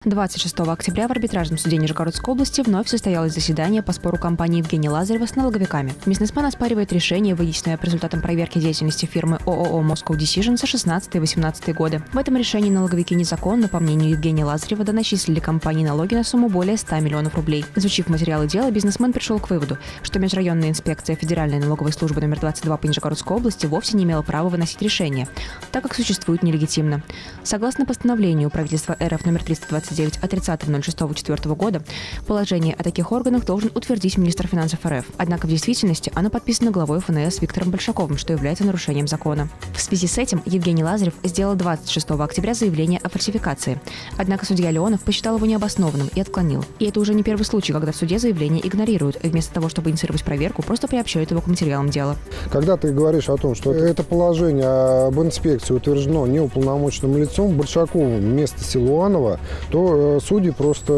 26 октября в арбитражном суде Нижегородской области вновь состоялось заседание по спору компании Евгения Лазарева с налоговиками. Бизнесмен оспаривает решение, вынесенное по результатам проверки деятельности фирмы ООО «Moscow Decision» за 16 и 18 годы. В этом решении налоговики незаконно, по мнению Евгения Лазарева, доначислили компании налоги на сумму более 100 миллионов рублей. Изучив материалы дела, бизнесмен пришел к выводу, что Межрайонная инспекция Федеральной налоговой службы номер 22 по Нижегородской области вовсе не имела права выносить решение, так как существует нелегитимно. Согласно постановлению правительства РФ номер 329 от 30.06.2004 года, положение о таких органах должен утвердить министр финансов РФ. Однако в действительности оно подписано главой ФНС Виктором Большаковым, что является нарушением закона. В связи с этим Евгений Лазарев сделал 26 октября заявление о фальсификации. Однако судья Леонов посчитал его необоснованным и отклонил. И это уже не первый случай, когда в суде заявление игнорируют, и вместо того, чтобы инициировать проверку, просто приобщают его к материалам дела. Когда ты говоришь о том, что это положение об инспекции утверждено неуполномоченным лицом Большаковым вместо Силуанова, то судьи просто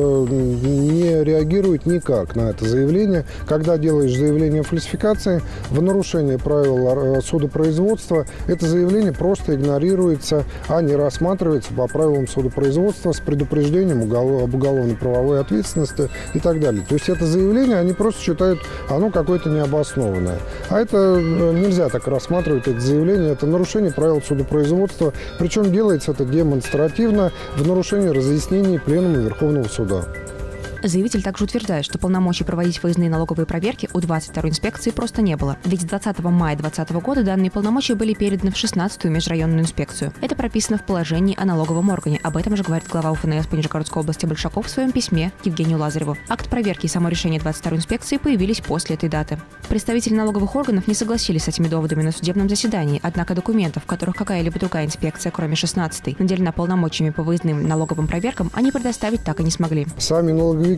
не реагируют никак на это заявление. Когда делаешь заявление о фальсификации в нарушение правил судопроизводства, это заявление просто игнорируется, а не рассматривается по правилам судопроизводства с предупреждением об уголовно-правовой ответственности и так далее. То есть это заявление они просто считают, оно какое-то необоснованное. А это нельзя так рассматривать, это заявление, это нарушение правил судопроизводства. Причем делается это демонстративно в нарушении разъяснений Пленума Верховного суда. Заявитель также утверждает, что полномочий проводить выездные налоговые проверки у 22-й инспекции просто не было. Ведь с 20 мая 2020 года данные полномочия были переданы в 16-ю межрайонную инспекцию. Это прописано в положении о налоговом органе. Об этом же говорит глава УФНС по Нижегородской области Большаков в своем письме к Евгению Лазареву. Акт проверки и само решение 22-й инспекции появились после этой даты. Представители налоговых органов не согласились с этими доводами на судебном заседании, однако документов, в которых какая-либо другая инспекция, кроме 16-й, наделена полномочиями по выездным налоговым проверкам, они предоставить так и не смогли. Сами налоговики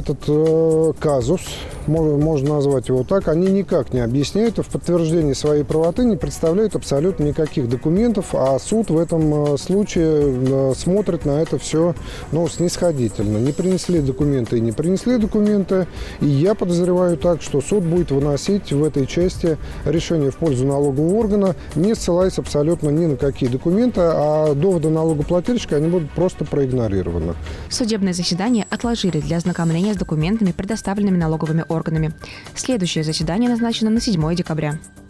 этот казус, можно назвать его так, они никак не объясняют и в подтверждении своей правоты не представляют абсолютно никаких документов, а суд в этом случае смотрит на это все снисходительно. Не принесли документы и не принесли документы, и я подозреваю так, что суд будет выносить в этой части решение в пользу налогового органа, не ссылаясь абсолютно ни на какие документы, а доводы налогоплательщика они будут просто проигнорированы. Судебное заседание отложили для ознакомления с документами, предоставленными налоговыми органами. Следующее заседание назначено на 7 декабря.